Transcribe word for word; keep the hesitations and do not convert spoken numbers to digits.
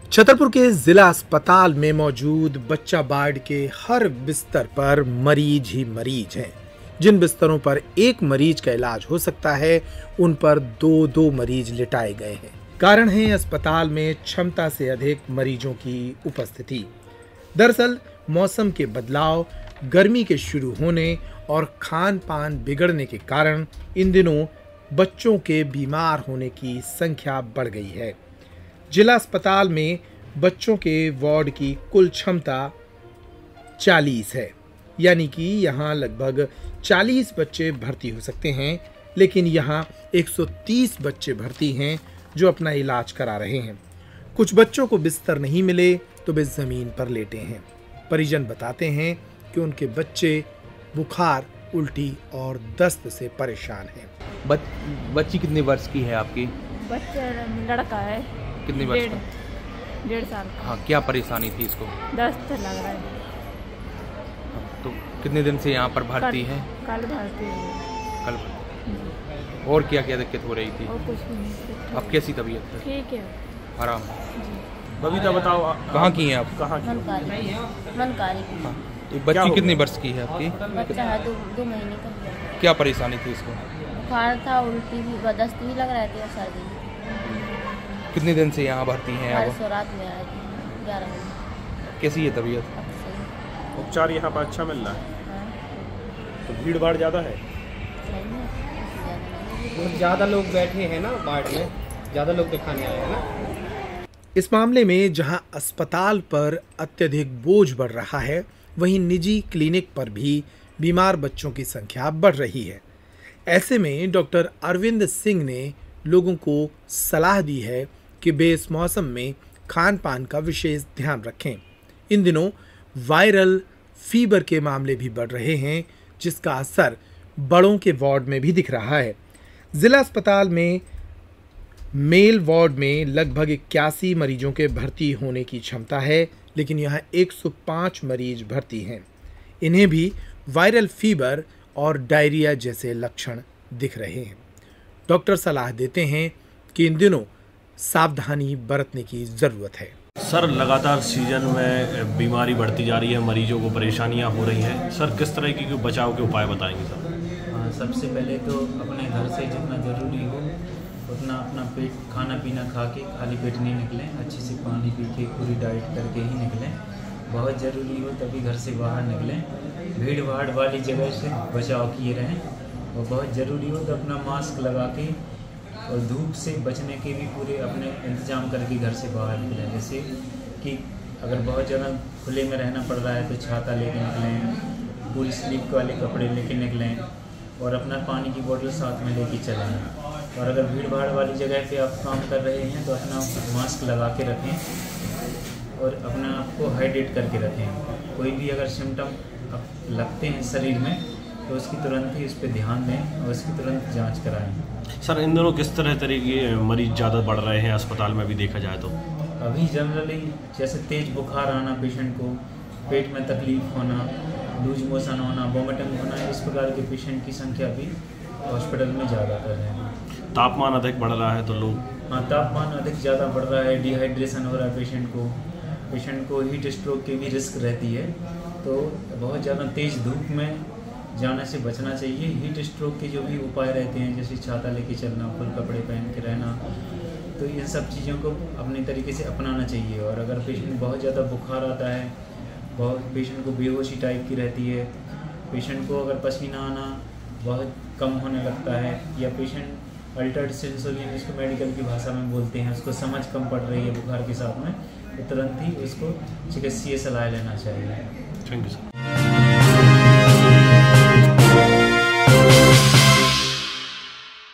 छतरपुर के जिला अस्पताल में मौजूद बच्चा वार्ड के हर बिस्तर पर मरीज ही मरीज हैं। जिन बिस्तरों पर एक मरीज का इलाज हो सकता है, उन पर दो दो मरीज लिटाए गए हैं। कारण है अस्पताल में क्षमता से अधिक मरीजों की उपस्थिति। दरअसल मौसम के बदलाव, गर्मी के शुरू होने और खान पान बिगड़ने के कारण इन दिनों बच्चों के बीमार होने की संख्या बढ़ गई है। जिला अस्पताल में बच्चों के वार्ड की कुल क्षमता चालीस है, यानी कि यहाँ लगभग चालीस बच्चे भर्ती हो सकते हैं, लेकिन यहाँ एक सौ तीस बच्चे भर्ती हैं जो अपना इलाज करा रहे हैं। कुछ बच्चों को बिस्तर नहीं मिले तो वे जमीन पर लेटे हैं। परिजन बताते हैं कि उनके बच्चे बुखार, उल्टी और दस्त से परेशान हैं। बच, बच्ची कितने वर्ष की है आपकी? बच्चा लड़का है। कितने वर्ष का? डेढ़ साल का। हाँ, क्या परेशानी थी इसको? दस्त लग रहा है। तो कितने दिन से यहाँ पर भर्ती है? कल भर्ती है। कल भर्ती। और क्या क्या दिक्कत हो रही थी? और कुछ नहीं। अब कैसी तबीयत है? ठीक है, आराम है। बबीता बताओ, कहाँ की हैं आप? कहाँ की? मनकारी मनकारी की। हाँ, तो बच्ची कितनी वर्ष की है आपकी? बच्चा है दो दो महीने का। क्या परेशानी थी इसको? बुखार था, उल्टी भी, दस्त भी लग रहे थे और सर्दी। कितने दिन से यहाँ भर्ती हैं आप? परसों रात में आए थे, ग्यारह बजे। कैसी है तबीयत? अब सही। उपचार यहाँ पर अच्छा मिल रहा है? हाँ, तो भीड़ भाड़ ज़्यादा है? सही है, ज़्यादा नहीं। ज़्यादा लोग बैठे हैं ना वार्ड में, ज़्यादा लोग दिखाने आए हैं ना। इस मामले में जहां अस्पताल पर अत्यधिक बोझ बढ़ रहा है, वहीं निजी क्लिनिक पर भी बीमार बच्चों की संख्या बढ़ रही है। ऐसे में डॉक्टर अरविंद सिंह ने लोगों को सलाह दी है कि वे इस मौसम में खान पान का विशेष ध्यान रखें। इन दिनों वायरल फीवर के मामले भी बढ़ रहे हैं, जिसका असर बड़ों के वार्ड में भी दिख रहा है। जिला अस्पताल में मेल वार्ड में लगभग इक्यासी मरीजों के भर्ती होने की क्षमता है, लेकिन यहाँ एक सौ पाँच मरीज भर्ती हैं। इन्हें भी वायरल फीवर और डायरिया जैसे लक्षण दिख रहे हैं। डॉक्टर सलाह देते हैं कि इन दिनों सावधानी बरतने की ज़रूरत है। सर, लगातार सीजन में बीमारी बढ़ती जा रही है, मरीजों को परेशानियां हो रही हैं। सर, किस तरह की बचाव के उपाय बताएंगे सर? हाँ, सबसे पहले तो अपने घर से जितना ज़रूरी हो उतना अपना पेट खाना पीना खा के खाली पेट नहीं निकलें, अच्छे से पानी पी के पूरी डाइट करके ही निकलें। बहुत ज़रूरी हो तभी घर से बाहर निकलें। भीड़ भाड़ वाली जगह से बचाव किए रहें, और बहुत ज़रूरी हो तो अपना मास्क लगा के और धूप से बचने के भी पूरे अपने इंतजाम करके घर से बाहर निकलें। जैसे कि अगर बहुत ज़्यादा खुले में रहना पड़ रहा है तो छाता लेके निकलें, पूरी स्लीप वाले कपड़े लेके निकलें, और अपना पानी की बोतल साथ में लेके चलें। और अगर भीड़ भाड़ वाली जगह पे आप काम कर रहे हैं तो अपना मास्क लगा के रखें और अपने आप को हाइड्रेट करके रखें। कोई भी अगर सिम्टम लगते हैं शरीर में तो उसकी तुरंत ही उस पर ध्यान दें और उसकी तुरंत जांच कराएं। सर, इन दोनों किस तरह तरह के मरीज ज़्यादा बढ़ रहे हैं अस्पताल में भी देखा जाए तो? अभी जनरली जैसे तेज़ बुखार आना, पेशेंट को पेट में तकलीफ होना, लूज मोशन होना, वोमिटिंग होना, इस प्रकार के पेशेंट की संख्या भी हॉस्पिटल में ज़्यादा कर रहे हैं। तापमान अधिक बढ़ रहा है तो लोग? हाँ, तापमान अधिक ज़्यादा बढ़ रहा है, डिहाइड्रेशन हो रहा है पेशेंट को, पेशेंट को हीट स्ट्रोक की भी रिस्क रहती है। तो बहुत ज़्यादा तेज़ धूप में जाने से बचना चाहिए। हीट स्ट्रोक के जो भी उपाय रहते हैं, जैसे छाता लेके चलना, फुल कपड़े पहन के रहना, तो इन सब चीज़ों को अपने तरीके से अपनाना चाहिए। और अगर पेशेंट बहुत ज़्यादा बुखार आता है, बहुत पेशेंट को बेहोशी टाइप की रहती है, पेशेंट को अगर पसीना आना बहुत कम होने लगता है, या पेशेंट अल्टर्ड सेंसोरियन, जिसको मेडिकल की भाषा में बोलते हैं, उसको समझ कम पड़ रही है बुखार के साथ में, तो तुरंत ही उसको चिकित्सीय सलाह लेना चाहिए। Thank you sir.